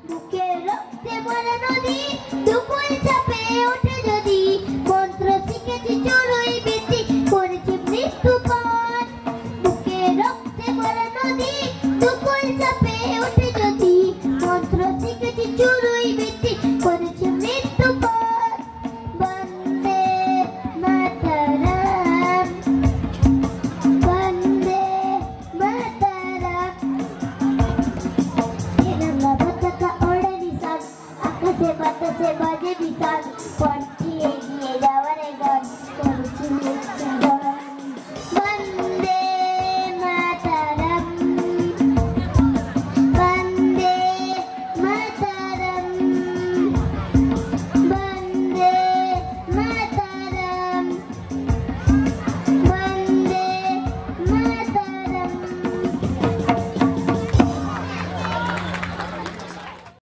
বুকের রক্তে ভরা নদী দুকুল চাপে ওঠে যদি মন্ত্র শিখেছি চড়ুই বৃত্তি করেছি মৃত্যু পান বুকের রক্তে ভরা নদী দুকুল চাপে